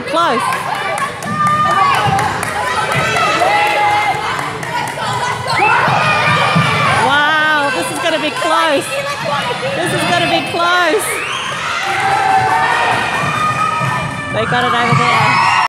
close. Wow, this is going to be close. This is going to be close. They got it over there.